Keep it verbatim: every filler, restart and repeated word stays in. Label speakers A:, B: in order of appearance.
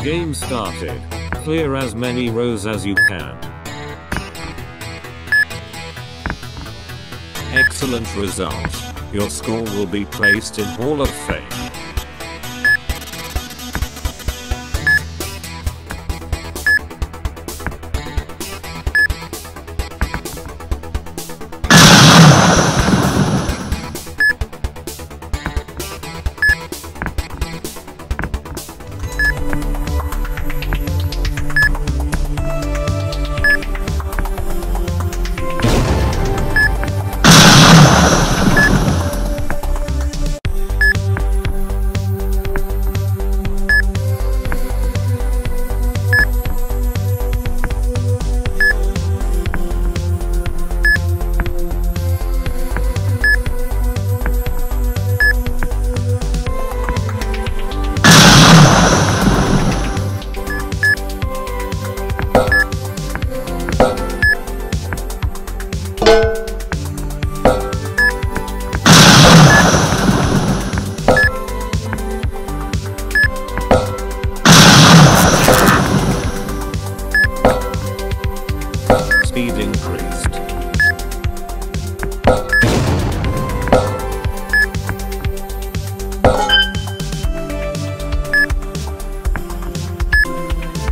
A: Game started. Clear as many rows as you can. Excellent result. Your score will be placed in Hall of Fame.